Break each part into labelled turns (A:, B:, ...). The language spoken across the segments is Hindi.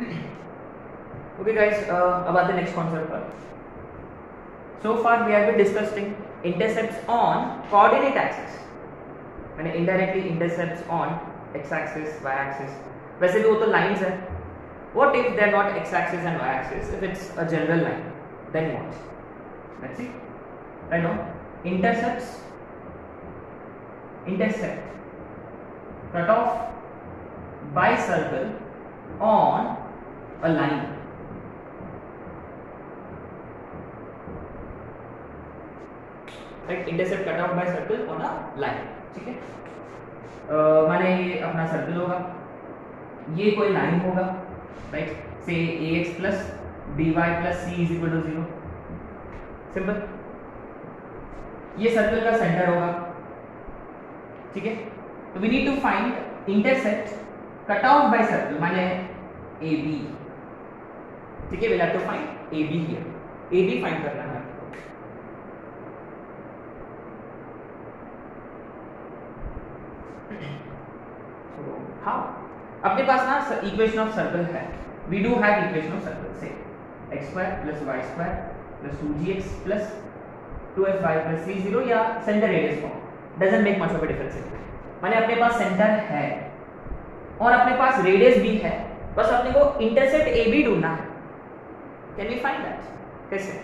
A: Okay guys, about the next concept part. So far we have been discussing intercepts on coordinate axis and indirectly intercepts on x-axis, y-axis. वैसे भी वो तो lines है. What if they are not x-axis and y-axis? If it's a general line, then what? Let's see. I know intercept cut off by circle on a line. Right, intercept cut off by circle on a line. ठीक है, माने ये अपना सर्कल होगा, ये कोई लाइन होगा, राइट, से ax plus by plus c is equal to 0. Simple. ये सर्कल का सेंटर होगा, ठीक है. तो we need to find intercept cut off by circle माने AB. ठीक है, we'll have to find AB here. AB find करना है. So how? अपने पास ना इक्वेशन ऑफ सर्कल है. We do have equation of circle. Say x square plus y square plus 2gx plus 2fy plus c0 या centre radius form. Doesn't make much of a difference. माने अपने पास सेंटर है और अपने पास रेडियस भी है, बस अपने को इंटरसेप्ट AB ढूंढना है. Can we find that? कैसे?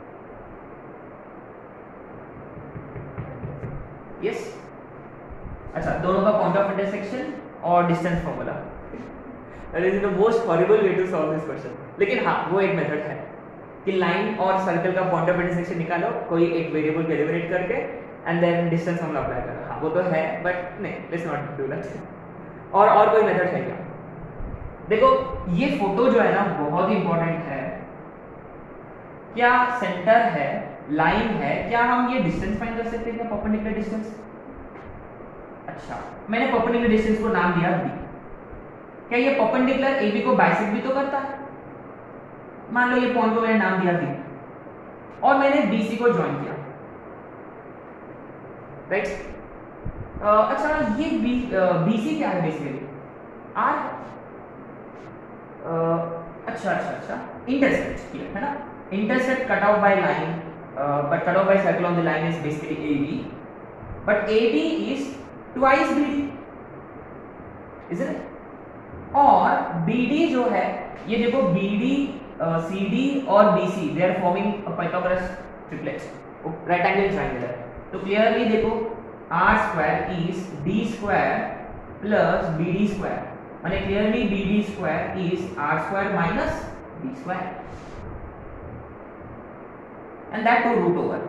A: Yes. अच्छा, दोनों का पॉइंट ऑफ इंटरसेक्शन और distance formula. That is the most horrible way to solve this question. लेकिन हाँ, वो एक मेथड है कि लाइन और सर्कल का पॉइंट ऑफ इंटरसेक्शन निकालो कोई एक वेरिएबल को एलिमिनेट करके and then distance formula apply करो. हाँ, वो तो है, बट नहीं, लेट्स नॉट डू दैट. और कोई मेथड है क्या? देखो, ये फोटो जो है ना बहुत ही इंपॉर्टेंट है. क्या सेंटर है, लाइन है, क्या हम ये डिस्टेंस फाइंड कर सकते हैं क्या? Perpendicular distance. अच्छा, मैंने परपेंडिकुलर डिस्टेंस को नाम दिया b. क्या ये परपेंडिकुलर AB को बाइसेक्ट भी तो करता है? मान लो ये पॉइंट को मैंने नाम दिया B और मैंने BC को ज्वाइन किया, राइट. अच्छा, ये BC क्या है बेसिकली? R. अच्छा, इंटरसेप्ट किया है ना. Intercept cut off by line, but cut off by circle on the line is basically AB, but AB is twice BD, is it? और BD जो है, ये देखो BD, CD और BC they are forming a Pythagoras triplet, right angle triangle है. तो क्लियरली देखो R square is D square plus BD square, माने clearly BD square is R square minus B square and that to root over.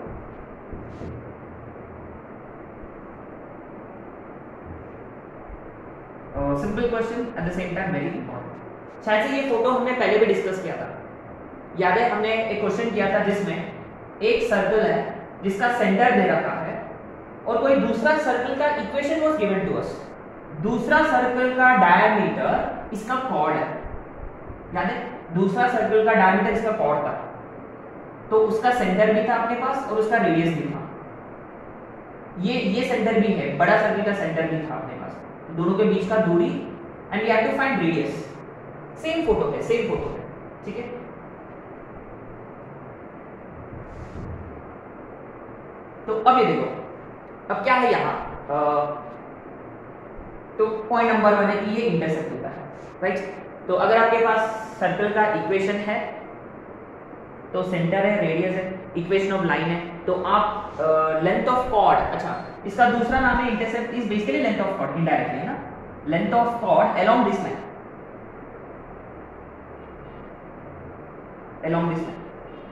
A: Simple question at the same time very important. शायद से ये फोटो हमने पहले भी डिस्कस किया था. याद है, हमने एक क्वेश्चन किया था जिसमें एक सर्कल है जिसका सेंटर दे रखा है और कोई दूसरा सर्कल का equation was given to us. दूसरा सर्कल का डायमीटर इसका कॉर्ड है. याद है, दूसरा सर्कल का डायमीटर इसका कॉर्ड था, तो उसका सेंटर भी था अपने पास और उसका रेडियस भी था. ये सेंटर भी है, बड़ा सर्कल का सेंटर भी था अपने पास, दोनों के बीच का दूरी and we have to find radius. Same photo है, ठीक है. तो अब ये देखो, अब क्या है यहाँ, तो पॉइंट नंबर 1 है कि ये इंटरसेप्ट होता है, राइट. तो अगर आपके पास सर्कल का इक्वेशन है तो सेंटर है, रेडियस है, इक्वेशन ऑफ लाइन है, तो आप लेंथ ऑफ कॉर्ड, अच्छा इसका दूसरा नाम है intercept is basically length of chord, indirectly है ना, length of chord along this line, along this line.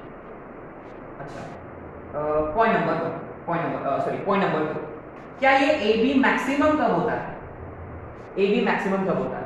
A: अच्छा, पॉइंट नंबर 2, क्या ये AB मैक्सिमम कब होता है? AB मैक्सिमम कब होता है?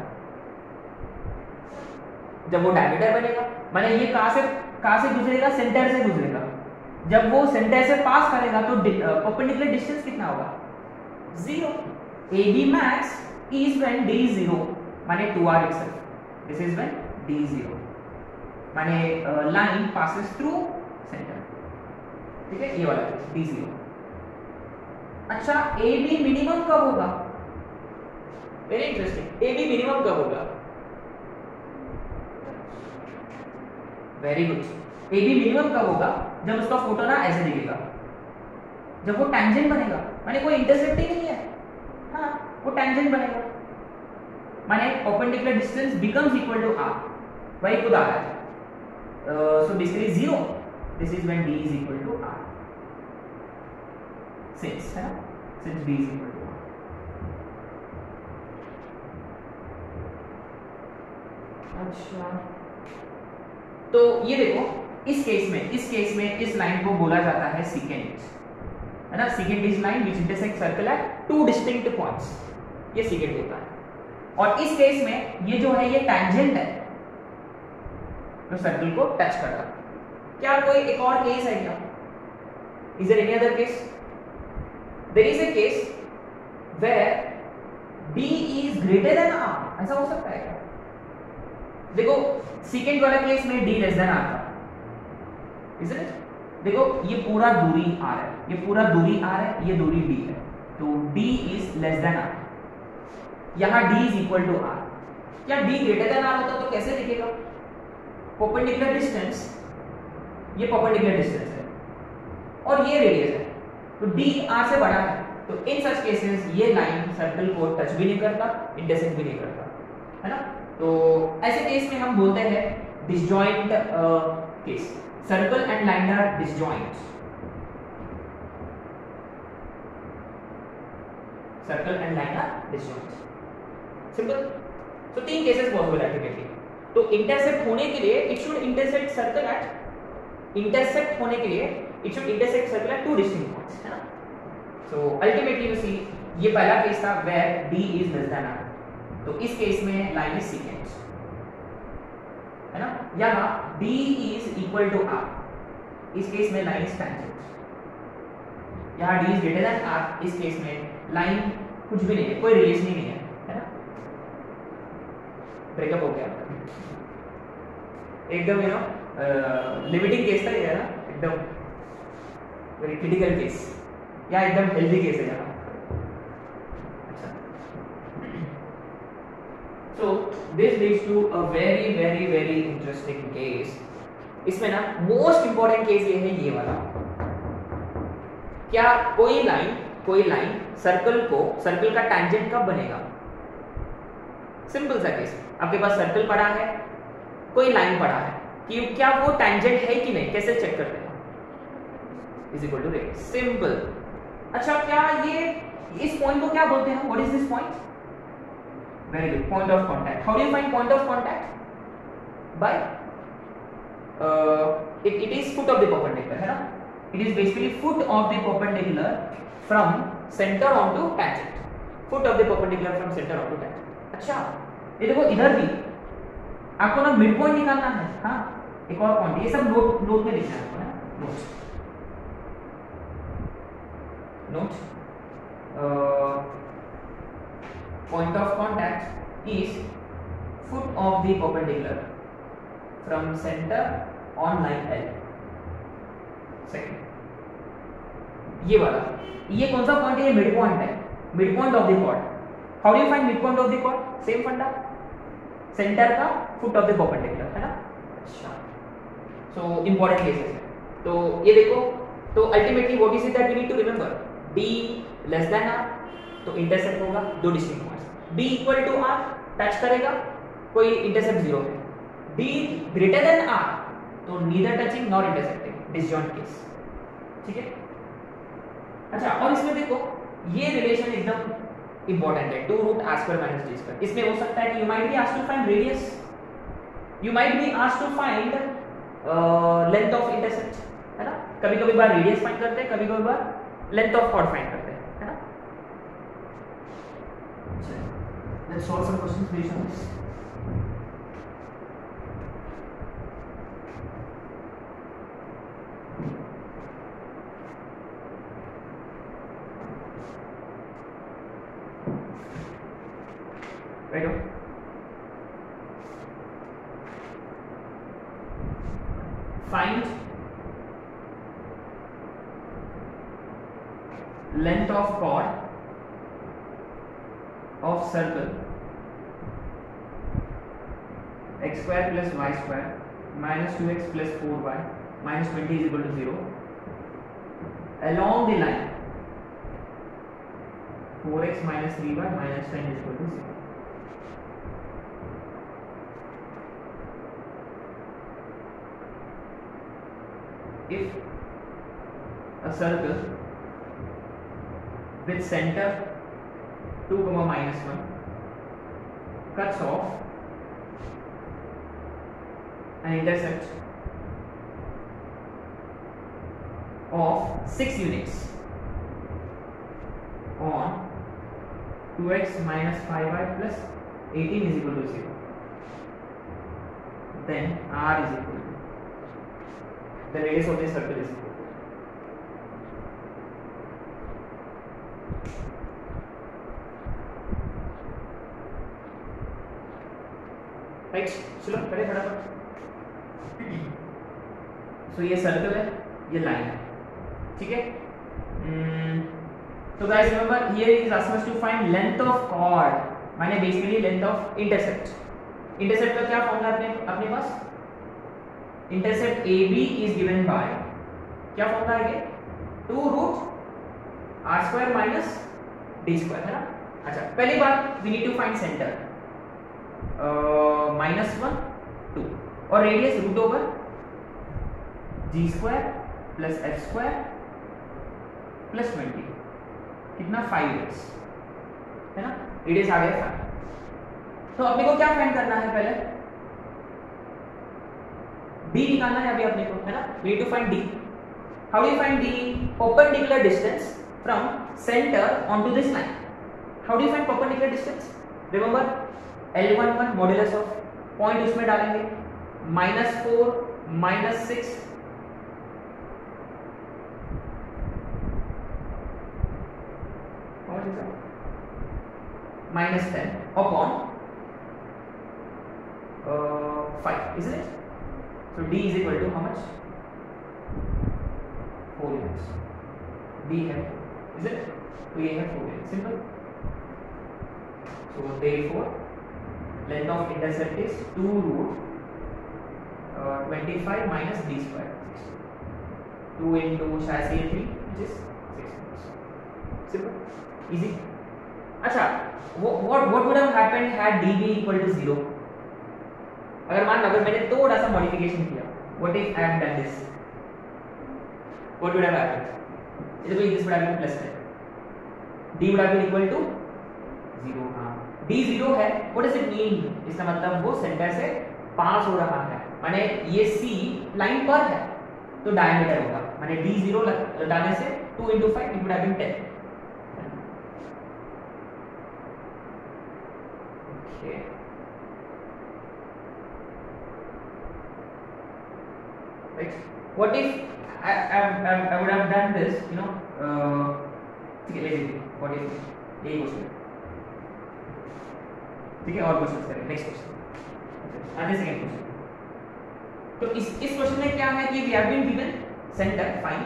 A: जब वो डायमीटर बनेगा, माने ये कहां से गुजरेगा? सेंटर से गुजरेगा. जब वो सेंटर से पास करेगा तो परपेंडिकुलर डिस्टेंस कितना होगा? 0. AB max is when D is 0, माने 2R itself. This is when D is 0, माने line passes through center. ठीक है, ये वाला D 0. अच्छा, AB मिनिमम कब होगा? Very interesting. AB मिनिमम कब होगा? Very good. A B minimum कब होगा? जब उसका फोटो ना ऐसे दिखेगा, जब वो टैंजेंट बनेगा, माने कोई इंटरसेप्ट ही नहीं है, हाँ वो टैंजेंट बनेगा, माने perpendicular distance becomes equal to R, वही खुद आ रहा है। So basically 0, this is when d is equal to r, since है ना, since d is equal to r। अच्छा तो ये देखो, इस केस में इस लाइन को बोला जाता है सीकेंट, है ना। Secant is line which intersect circle at two distinct points, ये सीकेंट होता है। और इस केस में ये जो है ये टैंजेंट है जो सर्कल को टच करता है। क्या कोई एक और केस है क्या? Is there any other case? There is a case where d is greater than r, ऐसा हो सकता है क्या? देखो सीकेंट वाला केस में d लेस देन r था, isn't it? देखो ये पूरा दूरी r है, ये पूरा दूरी r है, ये दूरी d है, तो d is less than r, यहाँ d is equal to r। क्या d greater than r होता तो कैसे दिखेगा? परपेंडिकुलर डिस्टेंस, ये परपेंडिकुलर डिस्टेंस है और ये रेडियस है, तो d r से बड़ा है, तो इन सच केसेस ये लाइन सर्कल को टच भी नहीं करता, इंटरसेक्ट भी नहीं करता, है ना। तो ऐसे केस में हम बोलते हैं disjoint case, circle and line are disjoint, circle and line are disjoint, simple. तो 3 केसेस पॉसिबल है अल्टीमेटली। तो इंटरसेक्ट होने के लिए it should intersect circle at, intersect होने के लिए it should intersect circle at 2 distinct points, है ना। So ultimately you see, ये पहला केस था where d is less than r, तो इस केस में लाइन इज सीकेंट, है ना। यहाँ d is equal to r, इस केस में लाइन इज टैंजेंट, यहाँ d is greater than r, इस केस में लाइन कुछ भी नहीं है, कोई रिलेशन ही नहीं है ना। ब्रेकअप हो गया एकदम, यू नो लिमिटिंग केस था ये, है ना, एकदम वेरी क्रिटिकल केस, या एकदम हेल्दी केस है यहाँ। अच्छा, so this leads to a very very very interesting case. इसमें ना मोस्ट इंपॉर्टेंट केस ये है, ये वाला। क्या कोई लाइन सर्कल का टैंजेंट कब बनेगा? सिंपल सा केस, आपके पास सर्कल पड़ा है, कोई लाइन पड़ा है, कि क्या वो टैंजेंट है कि नहीं, कैसे चेक करते हैं? Is equal to radius, simple. अच्छा, क्या ये इस पॉइंट को क्या बोलते हैं? What is this point? Very good, point of contact. How do you find point of contact? By it is foot of the perpendicular, है ना। It is basically foot of the perpendicular from center onto tangent, foot of the perpendicular from center onto tangent। अच्छा, ये देखो इधर भी आपको ना मिड पॉइंट निकालना है, हाँ एक और पॉइंट, ये सब नोट में लिखना है आपको ना, note point of contact is foot of the perpendicular from center on line L। Second, ये वाला, ये कौन सा पॉइंट है? ये मिड पॉइंट है, mid point of the chord. How do you find mid point of the chord? Same funda, centre का फुट ऑफ द परपेंडिकुलर, है ना। अच्छा, सो इंपॉर्टेंट केसेस है। तो ये देखो, तो ultimately what is it that we need to remember? d less than r, तो इंटरसेक्ट होगा 2 distinct points. d equal to r, touch करेगा, कोई इंटरसेप्ट 0 है। d ग्रेटर देन r, तो neither touching nor intersecting, disjoint case, ठीक है। अच्छा, और इसमें देखो ये रिलेशन एकदम इंपॉर्टेंट है, 2 root r square minus d square. इसमें हो सकता है कि you might be asked to find radius, you might be asked to find length of intercept, है ना। कभी-कभी बार रेडियस फाइंड करते हैं, कभी-कभी बार लेंथ ऑफ कॉर्ड फाइंड करते हैं, है ना। Let's solve some questions based on this. Right on. Find length of chord of circle x square plus y square minus 2x plus 4y minus 20 is equal to 0. Along the line 4x minus 3y minus 10 is equal to 0. If a circle with center 2, minus 1 cuts off an intercept of 6 units on 2x minus 5y plus 18 is equal to 0, then r is equal to the radius of the circle is equal to right. चलो करें फटाफट. सो ये सर्कल है, ये लाइन है, ठीक है. तो guys remember here is asked us to find length of chord, माने basically length of intercept. Intercept का क्या फॉर्मूला अपने पास? Intercept AB is given by क्या फॉर्मूला है ये? 2 रूट r² माइनस d², है ना. अच्छा, पहली बात we need to find centre. -1 2 और radius root over g² plus f² plus 20 कितना 5x, है ना. रेडियस आ गया 5. तो अपने को क्या फाइंड करना है? पहले d निकालना है अभी अपने को, है ना. We need to find d. How do you find d? Perpendicular distance from centre onto this line. How do you find perpendicular distance? Remember L11 modulus of point उसमें डालेंगे -4 -6 -10 upon 5, isn't it? So D is equal to how much? 4 units. D है 4, is it? तो ये है 4 units. Simple. So therefore length of intercept is 2 root 25 minus d². 2 into शायद से 3 which is 6. Simple, easy. अच्छा, what would have happened had d be equal to 0? अगर मैंने थोड़ा सा मॉडिफिकेशन किया, what if I have done this? What would have happened? This would have been plus 10. d would have been equal to 0. हाँ, d 0 है. What does it mean? इसका मतलब वो सेंटर से पास हो रहा है, माने ये c लाइन पर है तो डायमीटर होगा, माने d 0 डालने से 2 into 5 it would have been 10. Okay. Right. What if I would have done this, you know? ठीक है, let's see. What if यही क्वेश्चन, ठीक है, और क्वेश्चन करें. नेक्स्ट क्वेश्चन, आगे सेकंड क्वेश्चन. तो इस क्वेश्चन में क्या है कि we have been given centre, fine.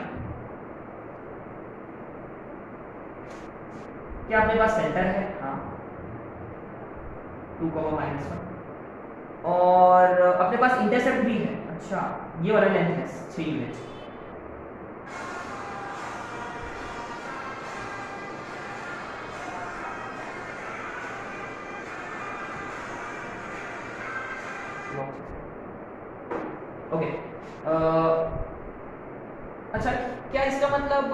A: क्या अपने पास सेंटर है? हाँ, 2, -1 और अपने पास इंटरसेप्ट भी है. अच्छा, ये वाला लेंथ है 3 यूनिट. ओके. अच्छा, क्या इसका मतलब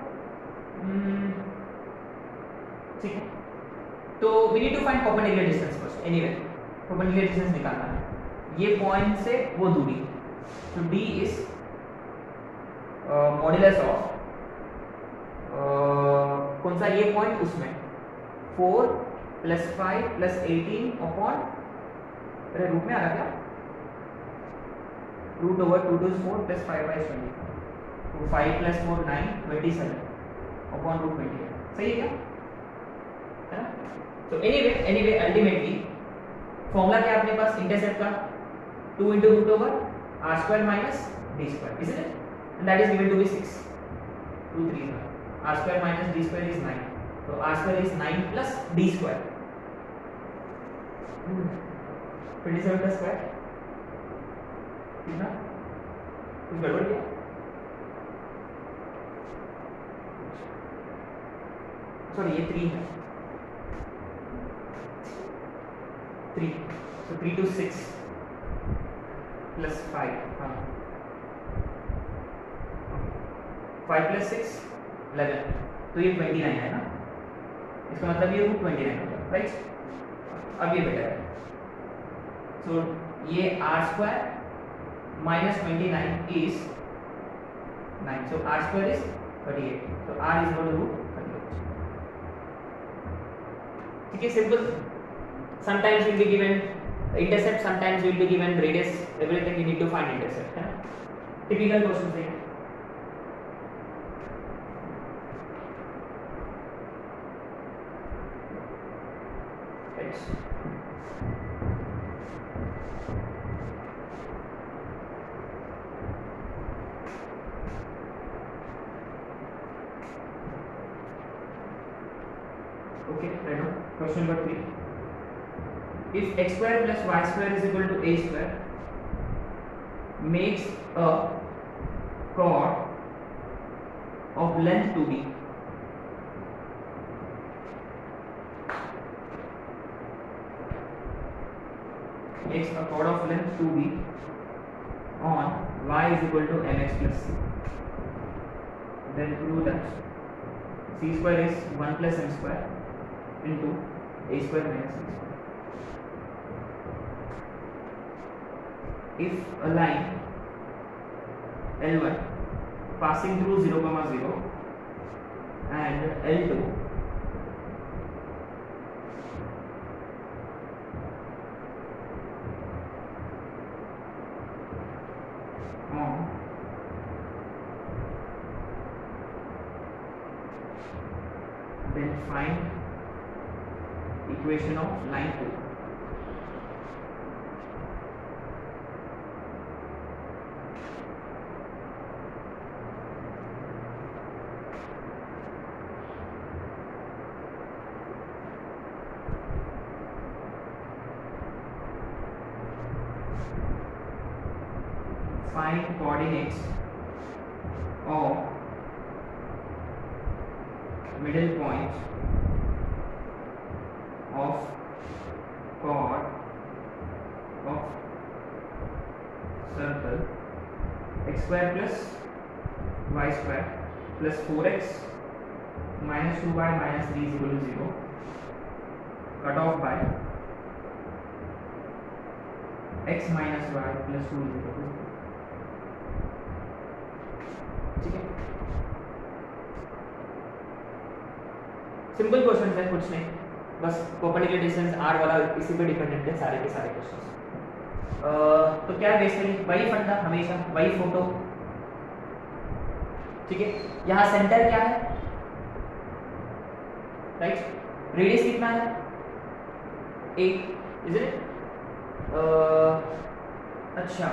A: ठीक है. तो we need to find perpendicular distance first. Anyway perpendicular distance निकालना है, ये पॉइंट से वो दूरी. तो d इज मॉड्यूलस ऑफ कौन सा ये पॉइंट, उसमें 4 + 5 + 18 अपॉन, अरे रूट में आ रहा क्या? Root over 2 to 4 + 5 / 20. तो 5 + 4 9 27 अपॉन रूट 20. सही है क्या? है ना. तो एनीवे अल्टीमेटली फॉर्मूला क्या है अपने पास इंटरसेप्ट का? 2 into root over r² minus d², isn't it? And that is given to be 6. 2 3 r² minus d² is 9. So r² is 9 plus d². 27 का स्क्वायर कितना कुछ गड़बड़ किया? सॉरी ये 3 है, 3, so 3 to 6 plus 5, हाँ 5 plus 6 11, तो ये 29 है ना, इसका मतलब ये रूट 29 होगा, राइट। अब ये बेटर है, सो ये r square minus 29 is 9, so r square is 38, so r is equal to root 38. ठीक है, सिंपल। sometimes will be given intercept, sometimes will be given radius, everything you need to find intercept, है ना, टिपिकल क्वेश्चन है। Okay, right now, question number 3. If x square plus y square is equal to a square, makes a chord of length 2b. Makes a chord of length 2b on y is equal to mx plus c. Then prove that c square is 1 plus m square into a square minus c square. If a line L1 passing through 0, 0 and L2 on then find equation of line 2. Find coordinates of middle points of chord of circle x square plus y square plus 4x minus 2y minus 3 is equal to 0, cut off by x minus y plus 2 is equal to 0. ठीक है, सिंपल क्वेश्चन है, कुछ नहीं, बस परपेंडिकुलर डिस्टेंस r वाला इसी पे डिपेंडेंट है सारे के सारे क्वेश्चंस। तो क्या बेसिकली वही फंडा हमेशा, वही फोटो, ठीक है। यहाँ सेंटर क्या है, राइट, रेडियस कितना है 8, इज इट? अच्छा,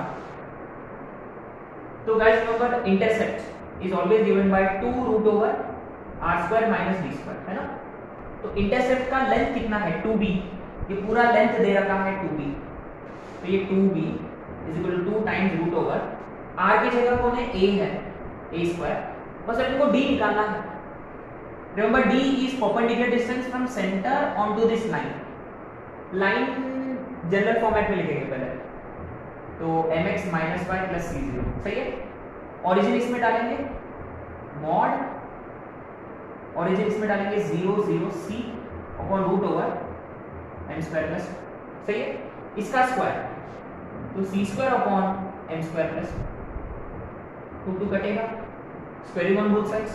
A: तो guys remember intercept is always given by 2 root over r square minus b square, है ना। तो इंटरसेप्ट का लेंथ कितना है 2b, ये पूरा लेंथ दे रखा है 2b, तो ये 2b is equal to 2 times root over r की जगह कौन है a है, a square, बस अपने को d निकालना है। Remember d is perpendicular distance from center onto this line, line general format में लिखेंगे पहले, तो mx minus y plus c0, सही है। ऑरिजिन इसमें डालेंगे मॉड, ऑरिजिन इसमें डालेंगे 0 0 c upon root over m square plus, सही है। इसका स्क्वायर तो c square upon m square plus 2 कटेगा, स्क्वायरिंग ऑन बोथ साइड्स।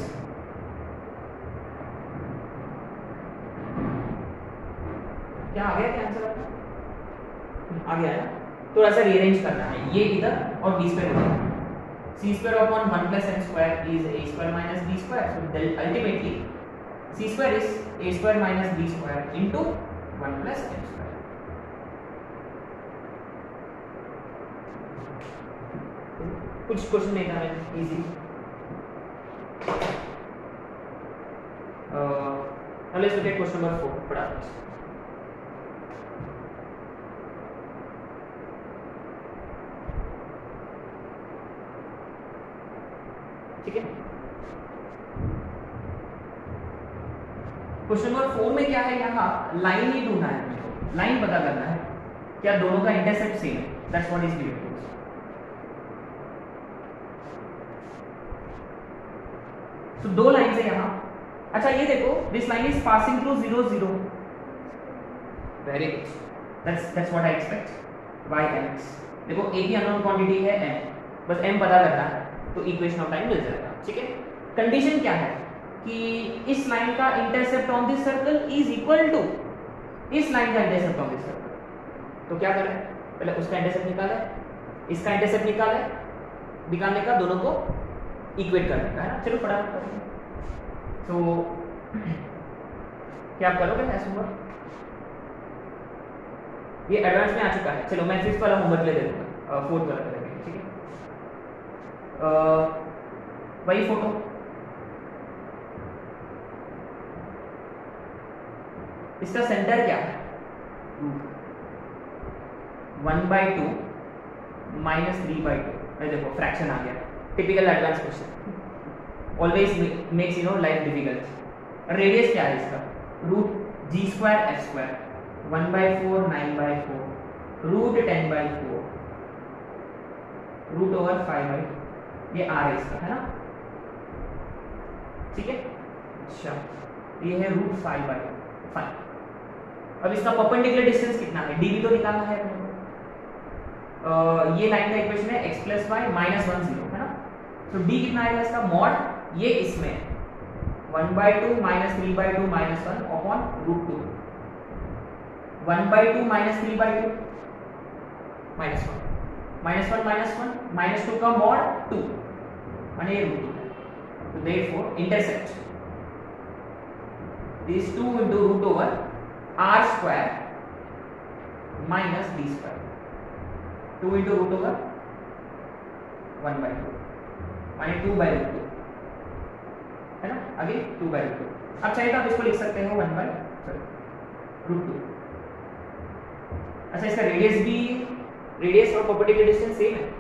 A: क्या आ गया, क्या आंसर आपका आ गया है ना। थोड़ा सा रीअरेंज करना है, ये इधर और b स्क्वायर इधर, c square upon 1 plus m square is a square minus b square, so ultimately c square is a square minus b square into 1 plus m square. कुछ क्वेश्चन नहीं था easy. now let's look at question number 4 फटाफट। ठीक है। क्वेश्चन नंबर 4 में क्या है, यहाँ लाइन ही ढूंढना है हमको, लाइन पता करना है क्या दोनों का इंटरसेप्ट सेम है, दैट्स व्हाट इज गिवन। तो दो लाइन है यहाँ। अच्छा ये देखो, this line is passing through 0 0, very good, that's what I expect, y mx। देखो एक ही अननोन क्वांटिटी है m, बस m पता करना है तो इक्वेशन ऑफ टाइम मिल जाएगा, ठीक है। कंडीशन क्या है कि इस लाइन का intercept on this circle is equal to इस लाइन का इंटरसेप्ट ऑन दिस सर्कल। तो क्या करें, पहले उसका इंटरसेप्ट निकाला है, इसका इंटरसेप्ट निकाला है, निकालने का दोनों को इक्वेट करने का है ना। चलो फटाफट करेंगे। तो क्या आप करोगे ऐसा होमवर्क, ये एडवांस में आ चुका है। चलो मैं 5th वाला होमवर्क ले देता हूँ, 4th वाला करेंगे, ठीक है। वही फोटो, इसका सेंटर क्या है, 1/2 -3/2। देखो फ्रैक्शन आ गया, typical advance question, always makes life difficult. Radius क्या है इसका, √g² f², 1/4 9/4, √10/4, √5/, ये r है इसका, है ना, ठीक है। अच्छा ये है √5/5। अब इसका परपेंडिकुलर डिस्टेंस कितना है, dv तो निकालना है अपने को। ये लाइन का इक्वेशन है x + y -1 0, है ना। तो d कितना आएगा इसका, मॉड ये इसमें 1/2 -3/2 -1 अपॉन √2, 1/2 -3/2 -1 -1 का मॉड 2 माने ये √2 है। तो therefore intercept is 2 into √r² minus d², 2 into √1/2 माने 2/√2, है ना, आगे 2/√2। अब चाहे तो आप इसको लिख सकते हो 1/√2। अच्छा इसका रेडियस भी, रेडियस और परपेंडिकुलर डिस्टेंस सेम है,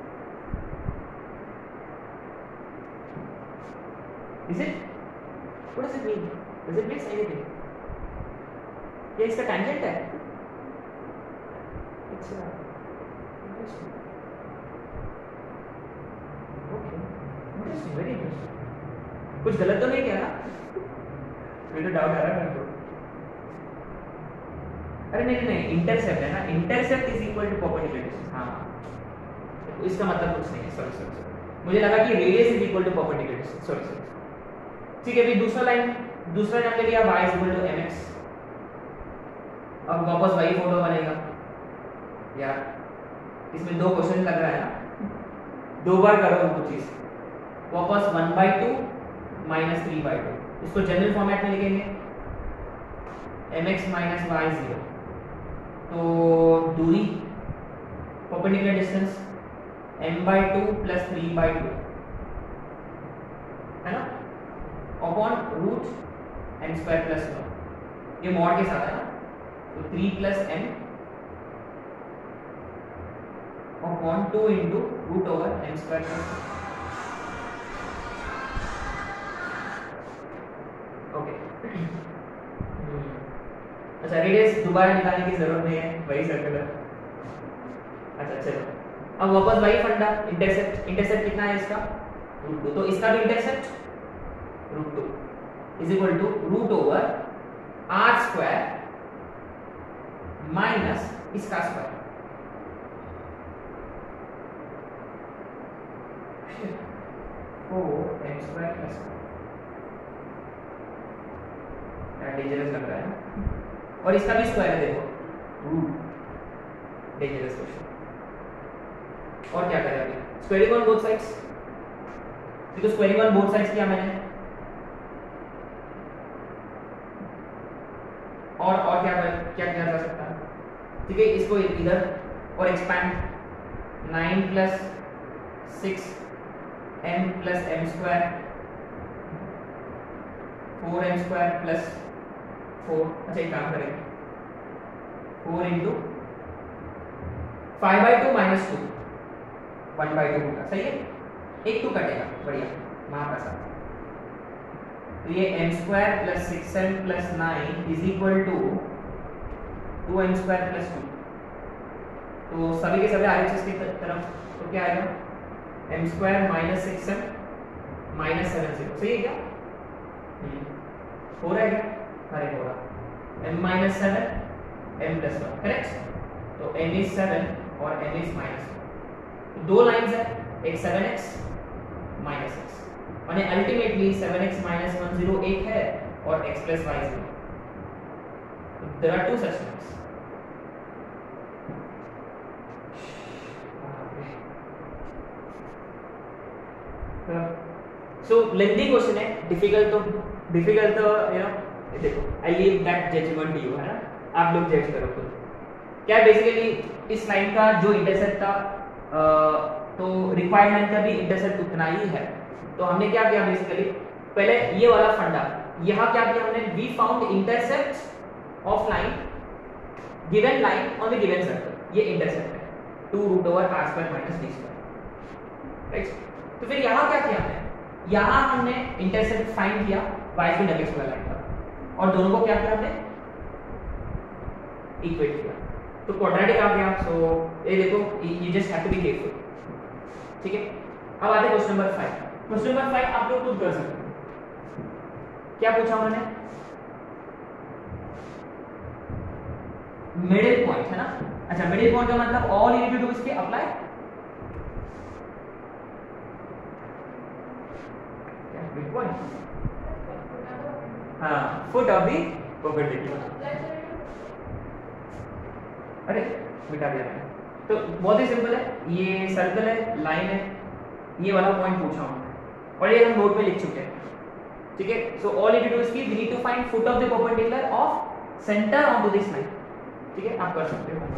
A: is it? What does it mean? Does it make anything? ये इसका tangent है। अच्छा, interesting. Okay, interesting, very interesting. कुछ गलत तो नहीं किया ना? मुझे तो डाउट आ रहा है मेरे को। अरे नहीं, इंटरसेप्ट है ना, intercept is equal to perpendicular distance. हाँ, इसका मतलब कुछ नहीं है, सॉरी। मुझे लगा कि radius is equal to perpendicular distance, sorry. ठीक है, अभी दूसरा नाम ले लिया y = mx। अब वापस वही फोटो बनेगा यार, इसमें 2 क्वेश्चन लग रहा है ना, 2 बार करो वो चीज। वापस 1/2 -3/2, इसको जनरल फॉर्मेट में लिखेंगे mx - y 0। तो दूरी, परपेंडिकुलर डिस्टेंस m/2 + 3/2, है ना, अपॉन √m² + 1, ये मॉड के साथ है ना, तो 3 + m अपॉन 2 into √m² + 1। ओके, अच्छा रेडियस दोबारा निकालने की जरूरत नहीं है, वही सर्कल है। अच्छा चलो, अब वापस वही फंडा, इंटरसेप्ट कितना है इसका, √2। तो इसका भी intercept √2 is equal to √r² minus इसका स्क्वायर, 4m² + 1। डेंजरस लग रहा है ना, और इसका भी स्क्वायर है, देखो डेंजरस क्वेश्चन। और क्या करें अभी, स्क्वायरिंग ऑन बोथ साइड्स। देखो स्क्वायरिंग ऑन बोथ साइड्स किया मैंने, और क्या किया जा सकता है, ठीक है। इसको इधर और एक्सपैंड, 9 + 6m + m², 4m² + 4। अच्छा एक काम करेंगे, 4 into 5/2 - 2, 1/2 होगा, सही है। एक 2 कटेगा, बढ़िया। वहां का साथ। तो ये m² + 6m + 9 = 2m² + 2। तो सभी के सभी RHS की तरफ तो क्या आएगा, m² - 6m - 7 0। सही है क्या? हो रहा है क्या? अरे हो रहा। m - 7 m + 1, correct. तो m is 7 और m is -1। तो दो लाइंस है, एक 7x -x, माने अल्टीमेटली 7x - 1 0 1 है और x + y 0। तो there are two such lines. So lengthy question है, डिफिकल्ट तो देखो, I leave that judgement to you, है ना, आप लोग जज करो खुद। क्या बेसिकली इस लाइन का जो इंटरसेप्ट था तो रिक्वायर्ड लाइन का भी इंटरसेप्ट उतना ही है। तो हमने क्या किया बेसिकली, पहले ये वाला फंडा, यहाँ क्या किया हमने, we found intercept of line given line on the given circle. ये इंटरसेप्ट है 2√r² - d², राइट। तो फिर यहाँ क्या किया हमने, यहाँ हमने इंटरसेप्ट फाइंड किया y/x वाला लाइन का, और दोनों को क्या किया हमने, इक्वेट किया। तो क्वाड्रेटिक आ गया। सो ये देखो, you just have to be careful, ठीक है। अब आते हैं क्वेश्चन नंबर 5। क्वेश्चन नंबर 5 आप लोग खुद कर सकते हो। क्या पूछा उन्होंने, मिडिल पॉइंट, है ना। अच्छा, मिडिल पॉइंट का मतलब all you need to do इसके अप्लाई, मिड पॉइंट, हाँ, फुट ऑफ द परपेंडिकुलर। अरे मिटा दिया मैंने। तो बहुत ही सिंपल है, ये सर्कल है, लाइन है, ये वाला पॉइंट पूछा हूं और ये हम नोट में लिख चुके हैं, ठीक है। So all you need to do is we need to find foot of the perpendicular of centre onto this line, ठीक है। आप कर सकते हो।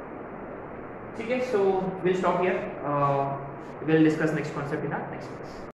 A: ठीक है, so we'll stop here. We'll discuss next concept in our next class.